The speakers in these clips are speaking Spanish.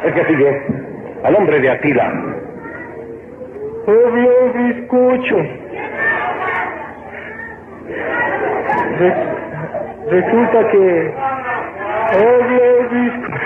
El que sigue, al nombre de Atila. Obvio bizcocho. Resulta que... Obvio bizcocho.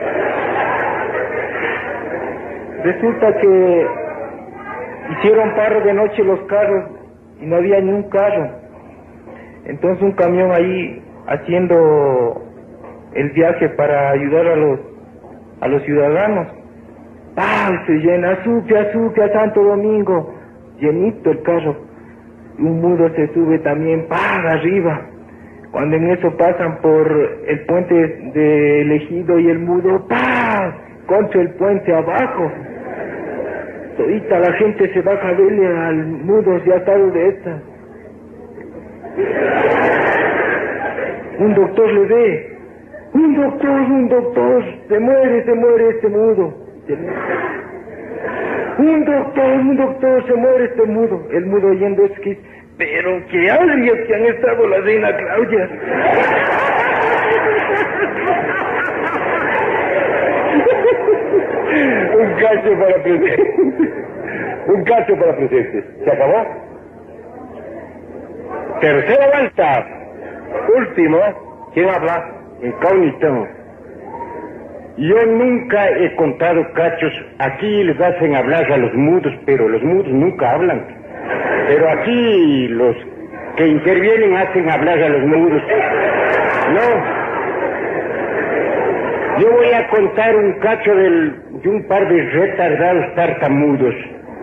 Resulta que hicieron paro de noche los carros y no había ni un carro. Entonces un camión ahí haciendo el viaje para ayudar a los ciudadanos. ¡Ah! Se llena, Sucre, Santo Domingo. Llenito el carro. Y un mudo se sube también, arriba. Cuando en eso pasan por el puente de Ejido y el mudo, contra el puente abajo. Todita la gente se baja a verle al mudo ya atado de esta. Un doctor le ve. Un doctor. Se muere este mudo. Un doctor, se muere este mudo. El mudo oyendo es que... Pero qué alias que han estado la reina Claudia. Un cacho para presentes. ¿Se acabó? Tercera vuelta. Último. ¿Quién habla? Incógnito. Yo nunca he contado cachos. Aquí les hacen hablar a los mudos, pero los mudos nunca hablan. Pero aquí los que intervienen hacen hablar a los mudos. No. Yo voy a contar un cacho de un par de retardados tartamudos.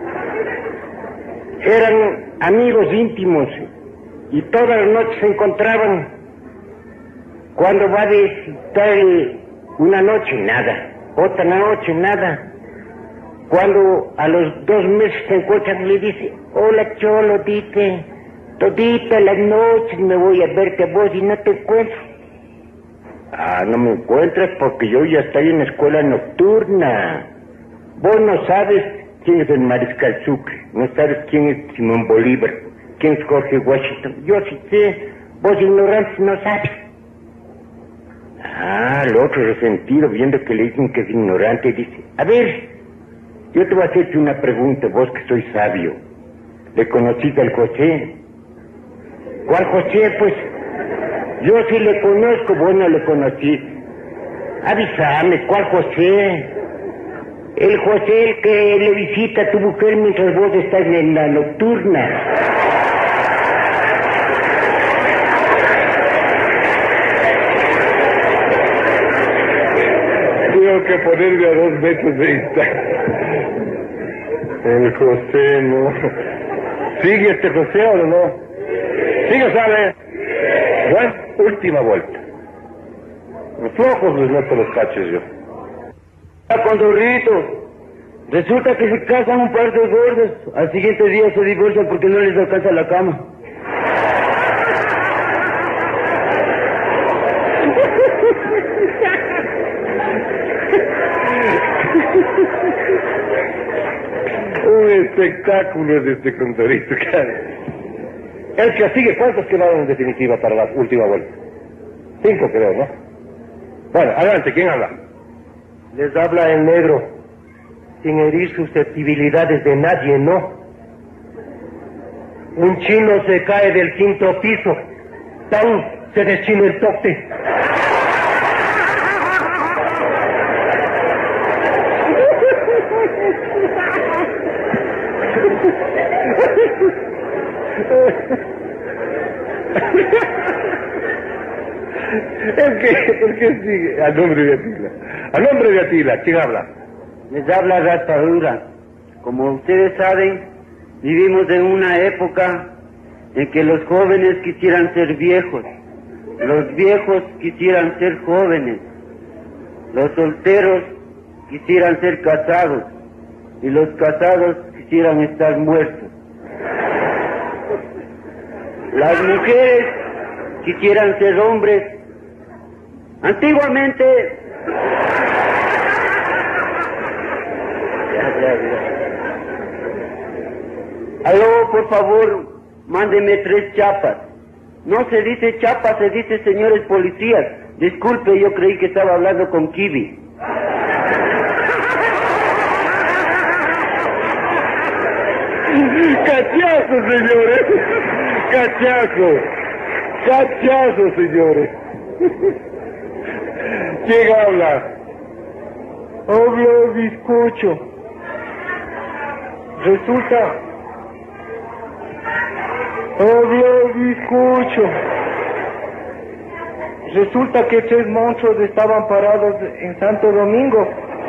Eran amigos íntimos y todas las noches se encontraban. Cuando va de estar una noche, nada. Otra noche, nada. Cuando a los 2 meses se encuentran, le dice: hola Cholo, dite, todita las noches me voy a verte a vos y no te encuentro. No me encuentras porque yo ya estoy en escuela nocturna. Vos no sabes quién es el Mariscal Sucre, no sabes quién es Simón Bolívar, quién es Jorge Washington. Yo sí sé, vos ignorantes no sabes. El otro resentido, viendo que le dicen que es ignorante, dice: a ver, yo te voy a hacerte una pregunta, vos que soy sabio. ¿Le conociste al José? ¿Cuál José, pues? Yo sí le conozco, vos no le conociste. Avísame, ¿cuál José? El José, el que le visita a tu mujer mientras vos estás en la nocturna. Tengo que ponerme a 2 metros de distancia. El José, no. ¿Sigue este José o no? Sigue, ¿sabe? Bueno, última vuelta. Flojos les meto los cachos yo. Condorrito, resulta que se casan un par de gordos. Al siguiente día se divorcian porque no les alcanza la cama. Un espectáculo es este Condorrito, cara. El que sigue, ¿cuántos quedaron en definitiva para la última vuelta? 5 creo, ¿no? Bueno, adelante, ¿quién habla? Les habla el negro, sin herir susceptibilidades de nadie, ¿no? Un chino se cae del 5º piso, ¡tan! Se deschina el toque. ¿Por qué sigue? Al nombre de Atila. Al nombre de Atila, ¿quién habla? Les habla Ratadura. Como ustedes saben, vivimos en una época en que los jóvenes quisieran ser viejos, los viejos quisieran ser jóvenes, los solteros quisieran ser casados y los casados quisieran estar muertos. Las mujeres quisieran ser hombres. Antiguamente... Aló, por favor, mándeme 3 chapas. No se dice chapa, se dice señores policías. Disculpe, yo creí que estaba hablando con Kiwi. Cachazo, señores. Cachazo. Cachazo, señores. ¿Quién habla? Habla bizcocho. Resulta... Habla bizcocho. Resulta que 3 monstruos estaban parados en Santo Domingo.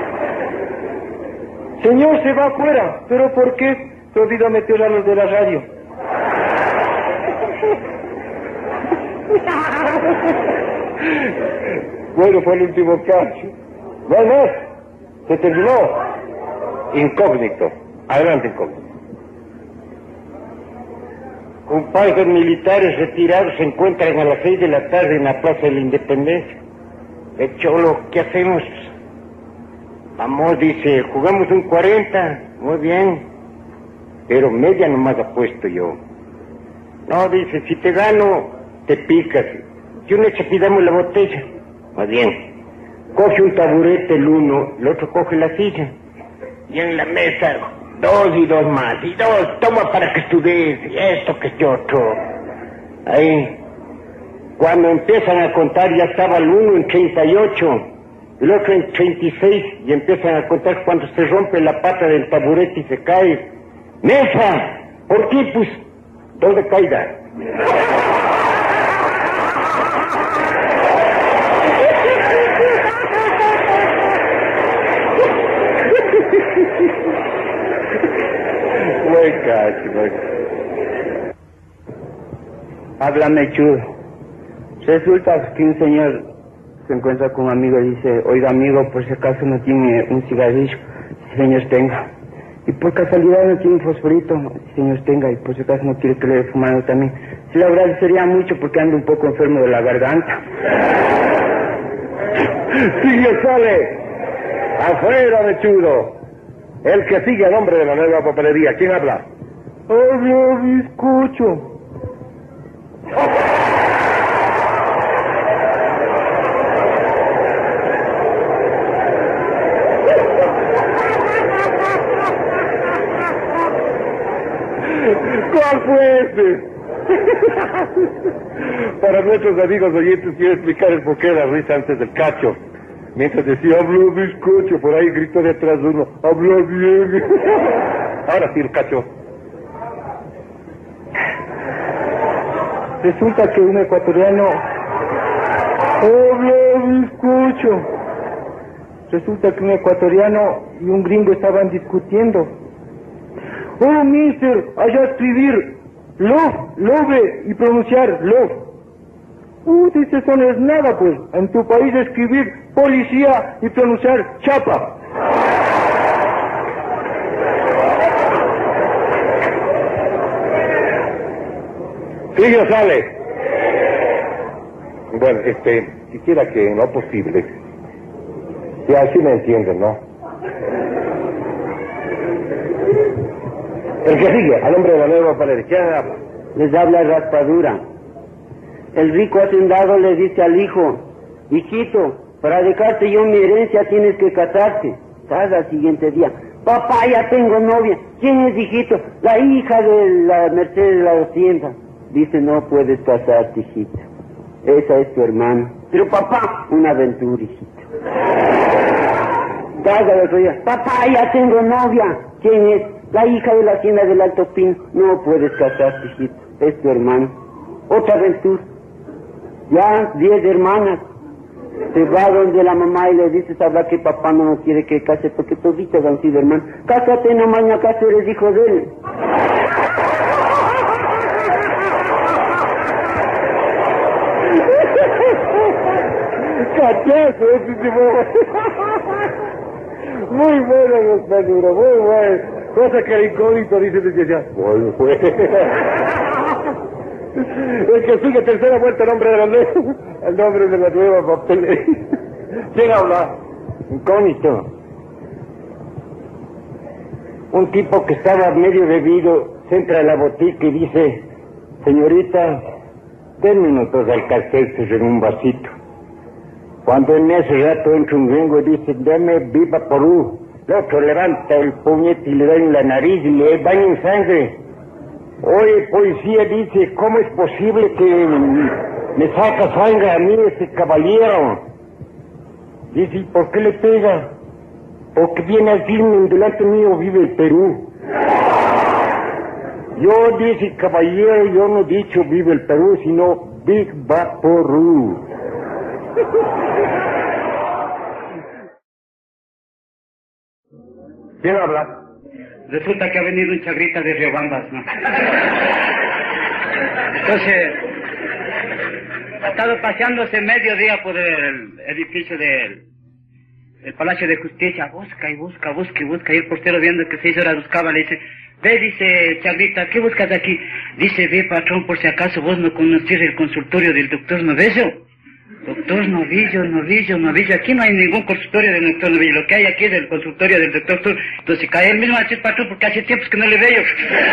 Señor, se va afuera. ¿Pero por qué? Se olvidó meter a los de la radio. Bueno, fue el último cacho. No hay más. Se terminó. Incógnito. Adelante, incógnito. Un par de militares retirados se encuentran a las 6 de la tarde en la Plaza de la Independencia. Cholo, ¿qué hacemos? Vamos, dice, jugamos un 40, muy bien, pero media nomás apuesto yo. No, dice, si te gano, te picas. Y una chapidamos la botella. Más bien, coge un taburete el uno, el otro coge la silla. Y en la mesa, 2 y 2 más, y 2, toma para que estudies, y esto que yo otro. Ahí, cuando empiezan a contar, ya estaba el uno en 38, el otro en 36, y empiezan a contar cuando se rompe la pata del taburete y se cae. ¡Mesa! ¿Por qué? Pues, ¿dónde caiga? Buen cacho, buen. Háblame, chulo. Resulta que un señor se encuentra con un amigo y dice, oiga amigo, por si acaso no tiene un cigarrillo, si señor tenga. Y por casualidad no tiene un fosforito, si señor tenga, y por si acaso no quiere que le dé fumando también. Sí, la verdad sería mucho porque ando un poco enfermo de la garganta. Sigue, sale. Afuera de chudo. El que sigue a nombre de la nueva papelería. ¿Quién habla? Habla bizcocho. ¿Cuál fue ese? Para nuestros amigos oyentes quiero explicar el porqué de la risa antes del cacho. Mientras decía, habló bizcocho, por ahí gritó detrás de uno, habló bien. Ahora sí el cacho. Resulta que un ecuatoriano... Habla bizcocho. Resulta que un ecuatoriano y un gringo estaban discutiendo. Oh, mister, allá escribir love, love y pronunciar love. Dice, eso no es nada, pues. En tu país escribir policía y pronunciar chapa. Sigue, sale. Bueno, quisiera que en lo posible, si así me entienden, ¿no? El que sigue, al hombre de la nueva papelería. Les habla Raspadura. El rico hacendado le dice al hijo, hijito, para dejarte yo mi herencia tienes que casarte. Al siguiente día, papá, ya tengo novia. ¿Quién es, hijito? La hija de la Mercedes de la Hacienda. Dice, no puedes casarte, hijito. Esa es tu hermana. Pero papá, una aventura, hijito. Cada otro día, papá, ya tengo novia. ¿Quién es? La hija de la Hacienda del Alto Pino. No puedes casarte, hijito. Es tu hermano. Otra aventura. Ya 10 hermanas. Se va donde la mamá y le dice, sabrá que papá no quiere que case porque toditas han sido hermanos. Cásate nomás, no acaso eres hijo de él. Cachazo, ese tipo. Muy bueno, Raspadura, muy bueno. Cosa que el incógnito dice desde allá. Bueno, pues. El que sigue tercera vuelta, el nombre de la ley, el nombre de la nueva papelería. ¿Quién habla? Incógnito. Un tipo que estaba medio bebido se entra a la botica y dice, señorita, denme unos 2 alcacelces en un vasito. Cuando en ese rato entra un gringo y dice, deme viva Perú. El otro levanta el puñete y le da en la nariz y le baña en sangre. Oye, policía, dice, ¿cómo es posible que me saca sangre a mí ese caballero? Dice, ¿y por qué le pega? Porque viene al filme, delante mío vive el Perú. Yo, dice, caballero, yo no he dicho vive el Perú, sino Big Vaporú. ¿Quién habla? Resulta que ha venido un chagrita de Riobambas, ¿no? Entonces, ha estado paseándose mediodía por el edificio del Palacio de Justicia. Busca y busca. Y el portero, viendo que 6 horas buscaba, le dice, ve, dice, chagrita, ¿qué buscas aquí? Dice, ve, patrón, por si acaso vos no conocés el consultorio del doctor Novillo. Doctor Novillo, aquí no hay ningún consultorio del doctor Novillo, lo que hay aquí es el consultorio del doctor Tur. Entonces cae él mismo a decir, patrón, porque hace tiempos que no le veo.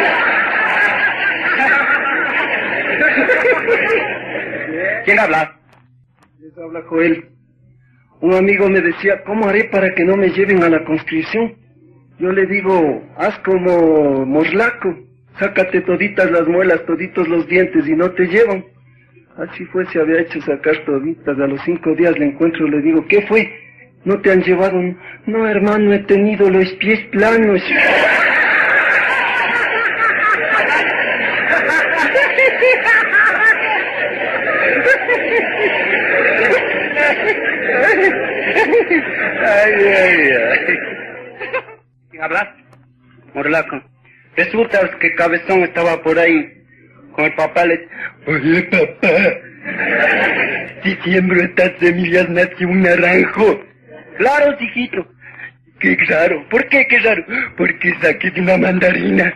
¿Quién habla? Les habla Joel. Un amigo me decía, ¿cómo haré para que no me lleven a la conscripción? Yo le digo, haz como Morlaco, sácate toditas las muelas, toditos los dientes y no te llevan. Así fue, se había hecho sacar toditas. A los 5 días le encuentro y le digo, ¿qué fue? ¿No te han llevado? No, hermano, he tenido los pies planos. ¿Quién habla? Morlaco. Resulta que Cabezón estaba por ahí con el papá. Oye, papá, si siembro estas semillas nace un naranjo. Claro, hijito. Qué raro. ¿Por qué qué raro? Porque saqué de una mandarina.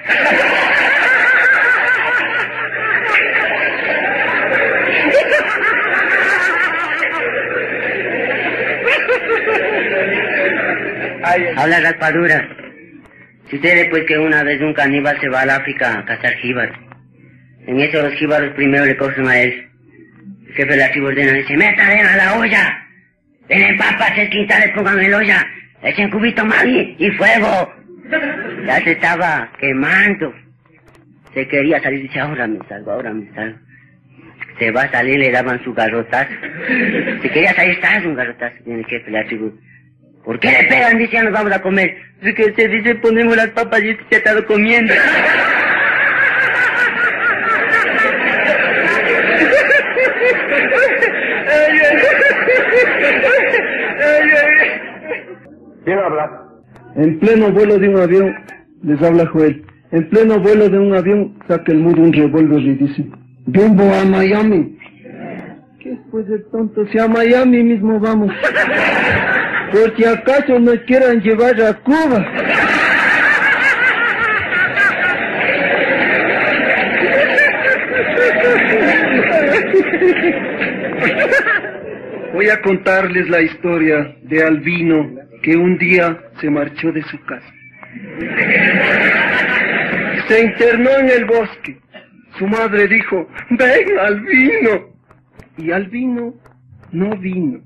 Habla raspadura. Sucede pues que una vez un caníbal se va al África a cazar jíbaros. En eso los jíbaros primero le cogen a él. El jefe de la tribu ordena, dice, meta arena a la olla. Tienen papas, 6 quintales, pongan en la olla. Echen cubito mami y fuego. Ya se estaba quemando. Se quería salir, dice, ahora me salgo. Se va a salir, le daban su garrotazo. Se quería salir, está un garrotazo. Viene el jefe de la tribu. ¿Por qué le pegan? Dice, ya nos vamos a comer. Dice que se dice, ponemos las papas y este se ha estado comiendo. ¿Quién habla? En pleno vuelo de un avión, les habla Joel. En pleno vuelo de un avión, saca el mudo un revólver y dice, rumbo a Miami. ¿Qué pues el tonto? Si a Miami mismo vamos. Por si acaso nos quieran llevar a Cuba. Voy a contarles la historia de Albino, que un día se marchó de su casa. Se internó en el bosque. Su madre dijo, ven, Albino. Y Albino no vino.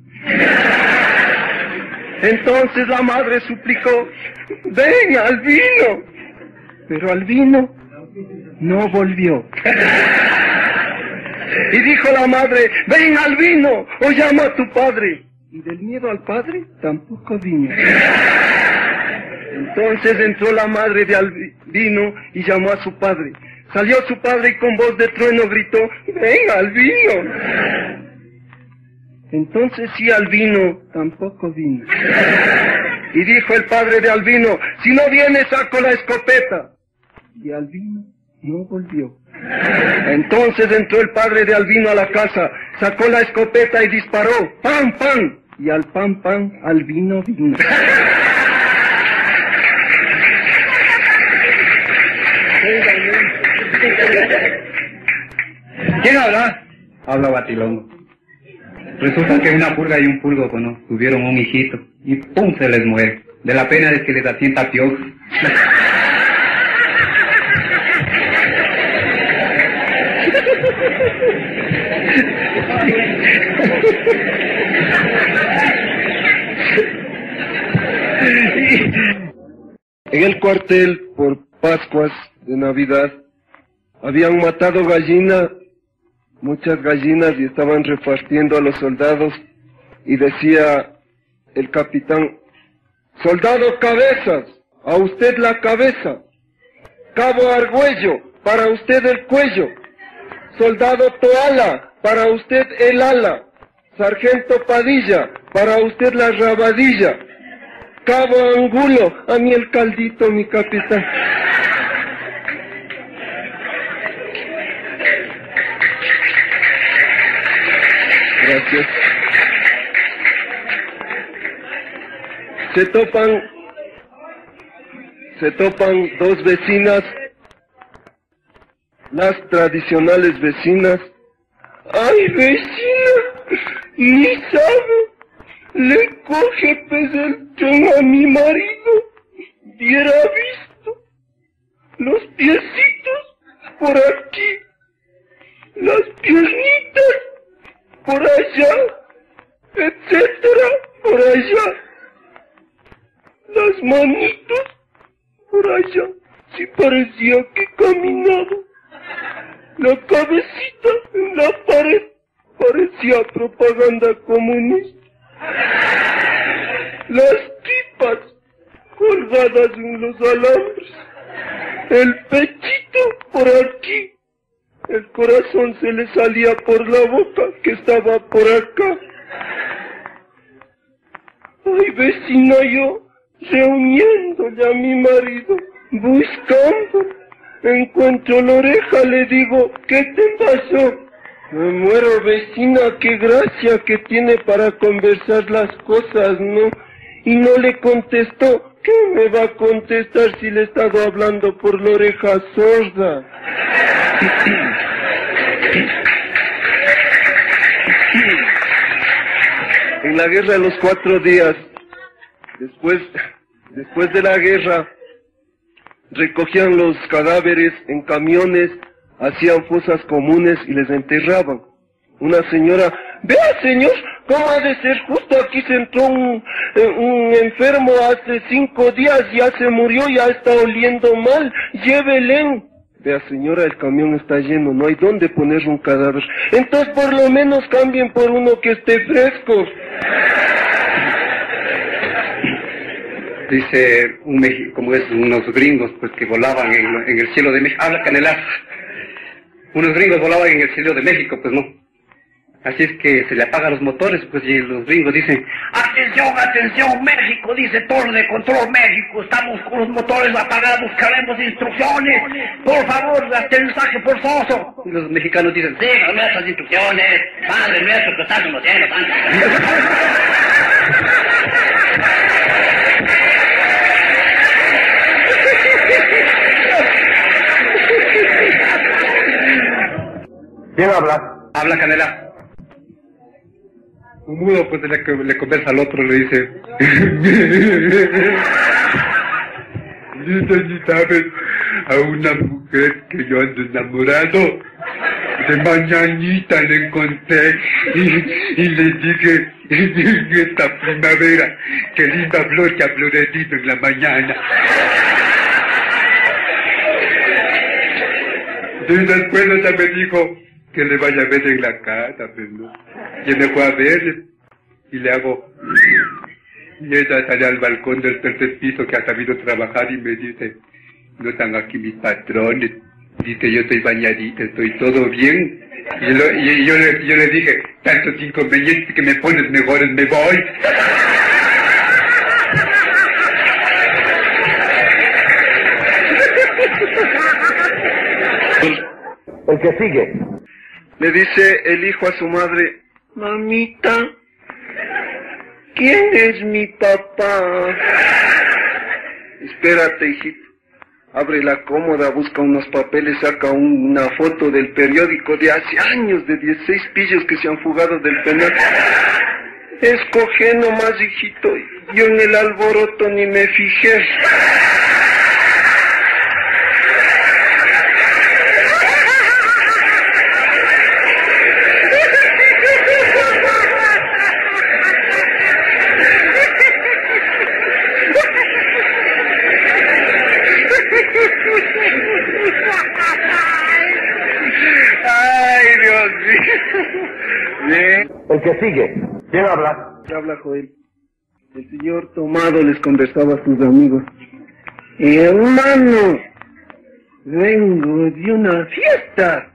Entonces la madre suplicó, ven, Albino. Pero Albino no volvió. Y dijo la madre, ven, Albino, o llama a tu padre. Y del miedo al padre tampoco vino. Entonces entró la madre de Albino y llamó a su padre. Salió su padre y con voz de trueno gritó, ven, Albino. Entonces sí, Albino tampoco vino. Y dijo el padre de Albino, si no viene saco la escopeta. Y Albino no volvió. Entonces entró el padre de Albino a la casa, sacó la escopeta y disparó, ¡pam, pam! Y al pam, pam, Albino vino. ¿Quién habla? Habla Batilongo. Resulta que una pulga y un pulgo, ¿no? Tuvieron un hijito y ¡pum! Se les muere. De la pena de que les asienta piojos. En el cuartel, por Pascuas de Navidad, Habían matado gallinas, muchas gallinas, y estaban repartiendo a los soldados, y decía el capitán: soldado Cabezas, a usted la cabeza. Cabo Argüello, para usted el cuello. Soldado Toala, para usted el ala. Sargento Padilla, para usted la rabadilla. Cabo Angulo, a mí el caldito, mi capitán. Gracias. Se topan dos vecinas, las tradicionales vecinas. ¡Ay, vecina! Ni sabe, le coge pues el tren a mi marido. Hubiera visto los piecitos por aquí, las piernitas por allá, etcétera, por allá, las manitos por allá. Sí parecía que caminaba. La cabecita en la pared parecía propaganda comunista. Las tripas colgadas en los alambres. El pechito por aquí. El corazón se le salía por la boca, que estaba por acá. Ay, vecina, yo reuniéndole a mi marido, buscando. Encuentro la oreja, le digo: ¿qué te pasó? Me muero, vecina, qué gracia que tiene para conversar las cosas, ¿no? Y no le contestó. ¿Qué me va a contestar si le he estado hablando por la oreja sorda? En la guerra de los 4 días, después de la guerra, recogían los cadáveres en camiones, hacían fosas comunes y les enterraban. Una señora: vea, señor, ¿cómo ha de ser justo? Aquí se entró un enfermo hace 5 días, ya se murió, ya está oliendo mal, llévele. Vea, señora, el camión está lleno, no hay dónde poner un cadáver. Entonces por lo menos cambien por uno que esté fresco. Dice como es, unos gringos pues que volaban en el cielo de México. Habla Canelazo. Unos gringos volaban en el cielo de México, pues no. Así es que se le apagan los motores, pues, y los gringos dicen: atención, atención, México, dice Torre de Control México, estamos con los motores apagados, queremos instrucciones, por favor, aterrizaje forzoso. Y los mexicanos dicen: sigan nuestras instrucciones, Padre nuestro que estás en los cielos. ¿Quién habla? Habla Canela. Un mudo pues le conversa al otro, le dice: ni sabes a una mujer que yo ando enamorado. De mañanita le encontré y le dije: en esta primavera, qué linda flor que ha florecido en la mañana. Y después ella me dijo que le vaya a ver en la casa, pues no. Y me fue a ver y le hago. Y ella sale al balcón del 3er piso, que ha sabido trabajar, y me dice: no están aquí mis patrones. Dice: yo estoy bañadita, estoy todo bien. Y yo le dije: tantos inconvenientes que me pones, mejores me voy. El que sigue. Le dice el hijo a su madre: mamita, ¿quién es mi papá? Espérate, hijito. Abre la cómoda, busca unos papeles, saca una foto del periódico de hace años, de 16 pillos que se han fugado del penal. Escoge nomás, hijito. Yo en el alboroto ni me fijé. El que sigue. ¿Quién habla? Habla Joel. El señor Tomado les conversaba a sus amigos. Hermano, vengo de una fiesta.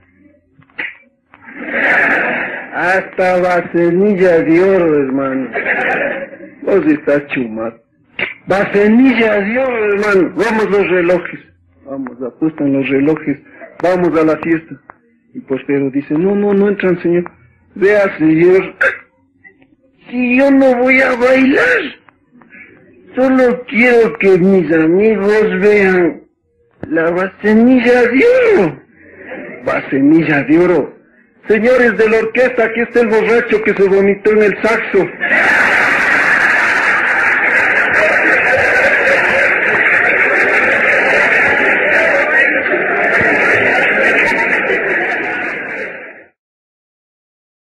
Hasta vasenilla de oro, hermano. Vos estás chumado. Vasenilla de oro, hermano. Vamos los relojes. Vamos, apuestan los relojes. Vamos a la fiesta. Y Postero dice, no entran, señor. Vea, señor, si yo no voy a bailar, solo quiero que mis amigos vean la vasenilla de oro. Vasenilla de oro. Señores de la orquesta, aquí está el borracho que se vomitó en el saxo.